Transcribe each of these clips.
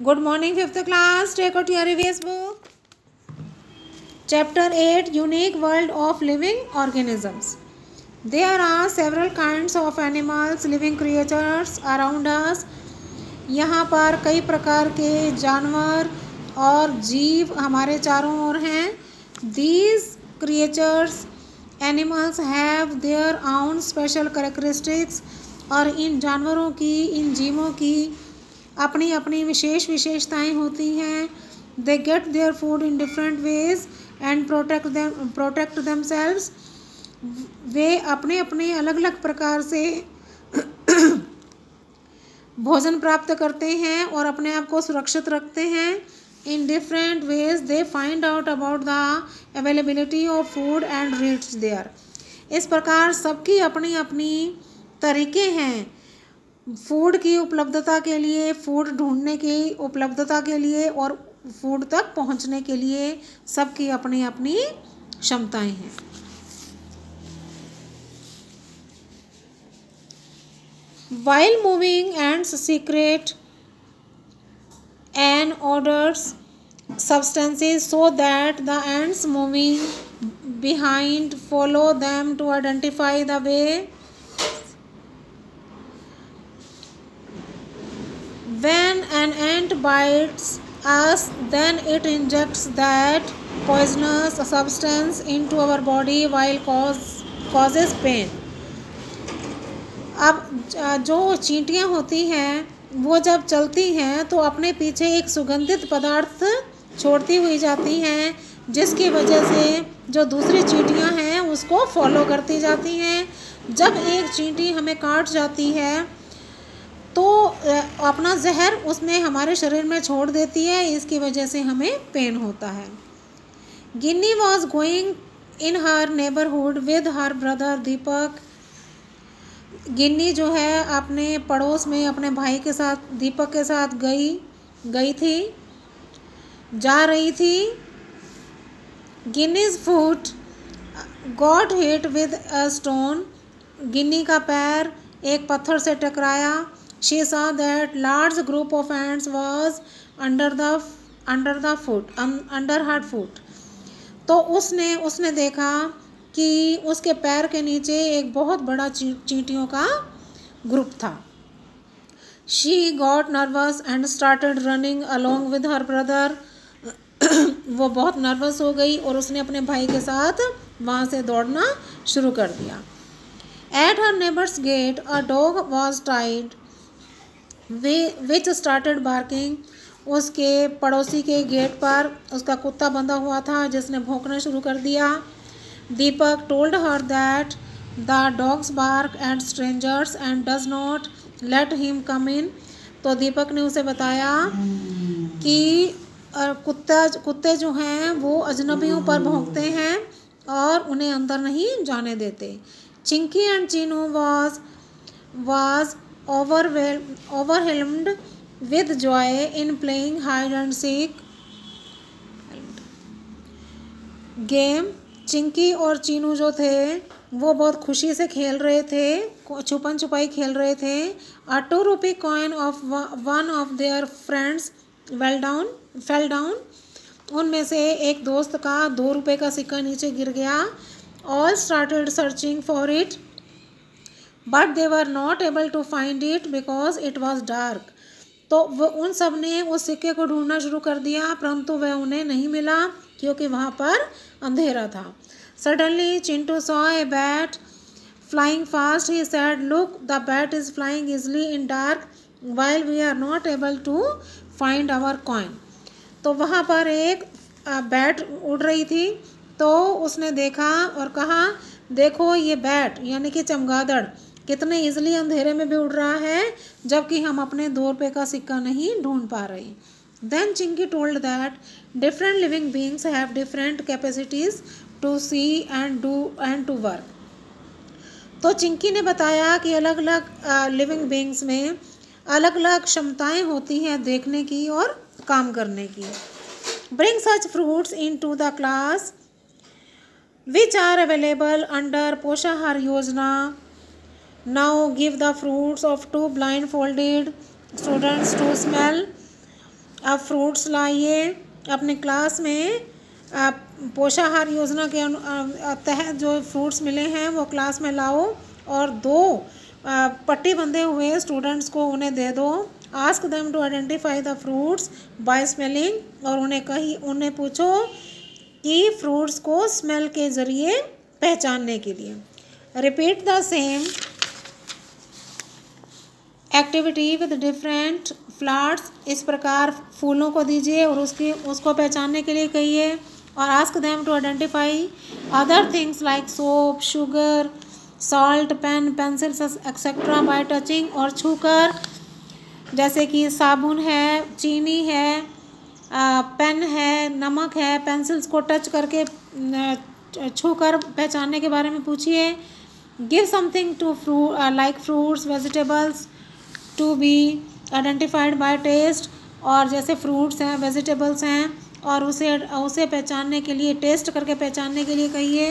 Good morning, fifth class. Take out your revious book. Chapter 8, Unique World of Living Organisms. There are several kinds of animals, living creatures around us. यहाँ पर कई प्रकार के जानवर और जीव हमारे चारों ओर हैं. These creatures, animals have their own special characteristics. और इन जानवरों की, इन जीवों की अपनी अपनी विशेष विशेषताएं होती हैं. They get their food in different ways and protect themselves. वे अपने अपने अलग अलग प्रकार से भोजन प्राप्त करते हैं और अपने आप को सुरक्षित रखते हैं. In different ways they find out about the availability of food and reach there. इस प्रकार सबकी अपनी अपनी तरीके हैं फूड की उपलब्धता के लिए, फूड ढूंढने की उपलब्धता के लिए और फूड तक पहुंचने के लिए सबकी अपनी अपनी क्षमताएं हैं. While moving, ants secrete an odorous substances so that the ants moving behind follow them to identify the way. When an ant bites us, then it injects that poisonous substance into our body while causes pain. अब जो चींटियाँ होती हैं वो जब चलती हैं तो अपने पीछे एक सुगंधित पदार्थ छोड़ती हुई जाती हैं, जिसकी वजह से जो दूसरी चींटियाँ हैं उसको फॉलो करती जाती हैं. जब एक चींटी हमें काट जाती है तो अपना जहर उसमें हमारे शरीर में छोड़ देती है, इसकी वजह से हमें पेन होता है. Ginni was going in her neighbourhood with her brother Deepak. Ginni जो है अपने पड़ोस में अपने भाई के साथ, दीपक के साथ जा रही थी. Ginni's foot got hit with a stone. Ginni का पैर एक पत्थर से टकराया. She saw that large group of ants was under her foot. तो उसने देखा कि उसके पैर के नीचे एक बहुत बड़ा चींटियों का ग्रुप था. She got nervous and started running along with her brother. वो बहुत नर्वस हो गई और उसने अपने भाई के साथ वहाँ से दौड़ना शुरू कर दिया. At her neighbor's gate, a dog was tied which started barking. उसके पड़ोसी के गेट पर उसका कुत्ता बंधा हुआ था जिसने भौंकना शुरू कर दिया. दीपक told her that the dogs bark at strangers and does not let him come in. तो दीपक ने उसे बताया कि कुत्ते जो हैं वो अजनबियों पर भौंकते हैं और उन्हें अंदर नहीं जाने देते. Chinki and Cheenu was overwhelmed with joy in playing hide and seek game. Chinki और चीनू जो थे वो बहुत खुशी से खेल रहे थे, छुपन छुपाई खेल रहे थे. A 2 rupee coin of one of their friends fell down. उनमें से एक दोस्त का 2 रुपये का सिक्का नीचे गिर गया. All started searching for it. But they were not able to find it because it was dark. तो वो उन सब ने उस सिक्के को ढूंढना शुरू कर दिया परंतु वह उन्हें नहीं मिला क्योंकि वहाँ पर अंधेरा था. Suddenly Chintu saw a bat flying fast. He said, "Look, the bat is flying easily in dark while we are not able to find our coin." तो वहाँ पर एक बैट उड़ रही थी तो उसने देखा और कहा, देखो ये बैट यानी कि चमगादड़ कितने इजीली अंधेरे में भी उड़ रहा है जबकि हम अपने 2 रुपये का सिक्का नहीं ढूंढ पा रहे. Then Chinky told that different living beings have different capacities to see and to work. तो चिंकी ने बताया कि अलग अलग लिविंग बींग्स में अलग अलग क्षमताएं होती हैं देखने की और काम करने की. Bring such fruits into the class which are available under Poshahar Yojana. Now give the fruits of 2 blindfolded students to smell. अब फ्रूट्स लाइए अपने क्लास में। पोषाहार योजना के तहत जो फ्रूट्स मिले हैं वो क्लास में लाओ और दो पट्टी बंधे हुए स्टूडेंट्स को उन्हें दे दो। Ask them to identify the fruits by smelling, और उन्हें पूछो कि फ्रूट्स को स्मेल के ज़रिए पहचानने के लिए। Repeat the same activity with different flowers, इस प्रकार फूलों को दीजिए और उसको पहचानने के लिए कहिए। और ask them to identify other things like soap, sugar, salt, pen, pencils etcetera by touching, और छूकर, जैसे कि साबुन है, चीनी है, पेन है, नमक है, पेंसिल्स को टच करके छूकर पहचानने के बारे में पूछिए। Give something to like fruits, vegetables to be identified by taste, और जैसे फ्रूट्स हैं, वेजिटेबल्स हैं, और उसे पहचानने के लिए, टेस्ट करके पहचानने के लिए कहिए।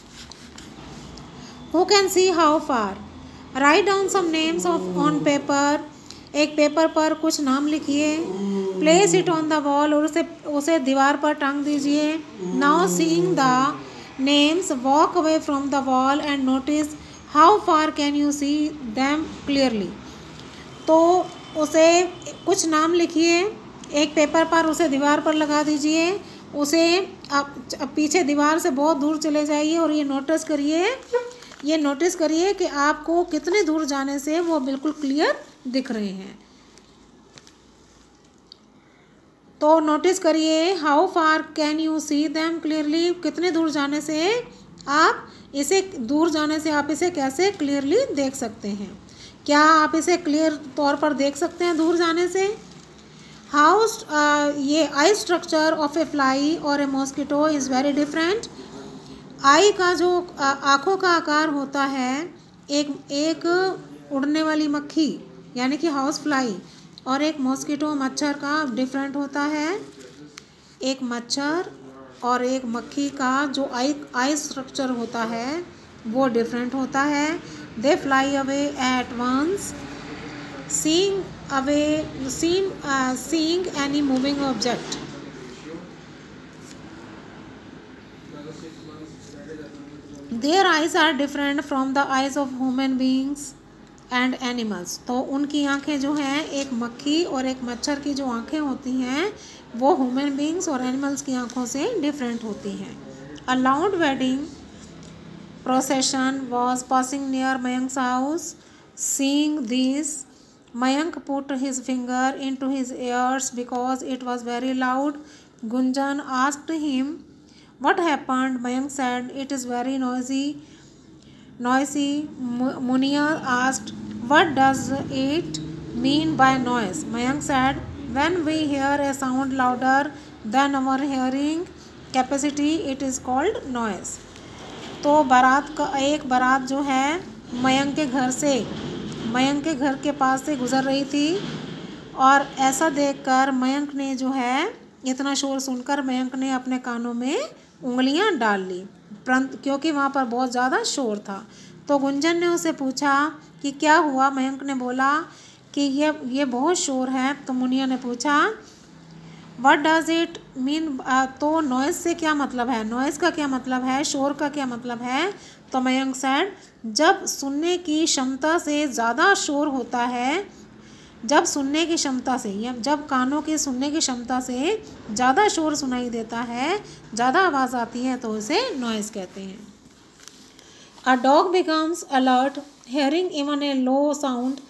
Who can see how far, write down some names on paper, एक पेपर पर कुछ नाम लिखिए। Place it on the wall, और उसे दीवार पर टांग दीजिए। Now seeing the names walk away from the wall and notice how far can you see them clearly. तो उसे कुछ नाम लिखिए एक पेपर पर, उसे दीवार पर लगा दीजिए, उसे आप पीछे दीवार से बहुत दूर चले जाइए और ये नोटिस करिए कि आपको कितने दूर जाने से वो बिल्कुल क्लियर दिख रहे हैं। तो नोटिस करिए how far can you see them clearly, कितने दूर जाने से आप इसे कैसे क्लियरली देख सकते हैं। क्या आप इसे क्लियर तौर पर देख सकते हैं दूर जाने से। ये eye structure of a fly और a mosquito is very different. Eye का जो आँखों का आकार होता है, एक उड़ने वाली मक्खी यानी कि हाउस फ्लाई, और एक मॉस्किटो मच्छर का डिफरेंट होता है। एक मच्छर और एक मक्खी का जो आई स्ट्रक्चर होता है वो डिफरेंट होता है। They fly away at once, seeing any moving object. Their eyes are different from the eyes of human beings and animals. तो उनकी आँखें जो हैं, एक मक्खी और एक मच्छर की जो आँखें होती हैं वो ह्यूमन बींग्स और एनिमल्स की आँखों से डिफरेंट होती हैं। A loud wedding procession was passing near Mayank's house. Seeing this, Mayank put his finger into his ears because it was very loud. Gunjan asked him what happened. Mayank said, it is very noisy. Munia asked, what does it mean by noise? Mayank said, when we hear a sound louder than our hearing capacity, it is called noise. तो एक बारात जो है मयंक के घर के पास से गुजर रही थी, और ऐसा देखकर मयंक ने जो है, इतना शोर सुनकर मयंक ने अपने कानों में उंगलियां डाल ली, क्योंकि वहाँ पर बहुत ज़्यादा शोर था। तो गुंजन ने उसे पूछा कि क्या हुआ। मयंक ने बोला कि ये बहुत शोर है। तो मुनिया ने पूछा व्हाट डज इट मीन, तो नॉइज़ से क्या मतलब है, नॉइज़ का क्या मतलब है, शोर का क्या मतलब है। तो मयंक सेड, जब सुनने की क्षमता से ज़्यादा शोर होता है, जब कानों के सुनने की क्षमता से ज़्यादा शोर सुनाई देता है, ज़्यादा आवाज़ आती है, तो उसे नॉइज़ कहते हैं। A dog becomes alert hearing even a low sound.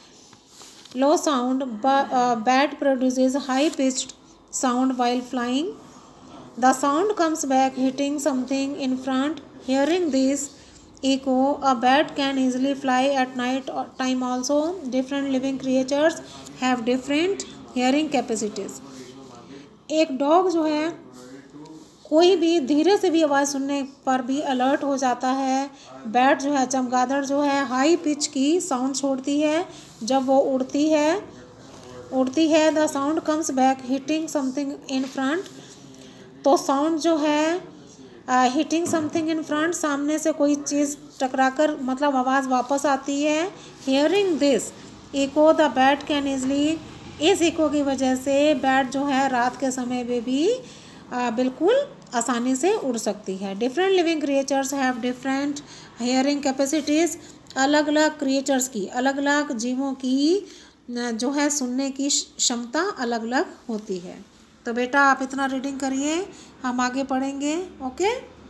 Bat produces high-pitched sound while flying. The sound comes back hitting something in front. Hearing this echo, a bat can easily fly at night time also. Different living creatures have different hearing capacities. एक dog जो है कोई भी धीरे से भी आवाज़ सुनने पर भी अलर्ट हो जाता है। बैट जो है, चमगादड़ जो है, हाई पिच की साउंड छोड़ती है जब वो उड़ती है। The sound comes back hitting something in front. तो साउंड जो है हिटिंग समथिंग इन फ्रंट, सामने से कोई चीज़ टकराकर मतलब आवाज़ वापस आती है। Hearing this echo the bat can easily इस इको की वजह से बैट जो है रात के समय में भी बिल्कुल आसानी से उड़ सकती है। Different living creatures have different hearing capacities. अलग अलग क्रिएचर्स की, अलग अलग जीवों की जो है सुनने की क्षमता अलग अलग होती है। तो बेटा आप इतना रीडिंग करिए, हम आगे पढ़ेंगे। ओके।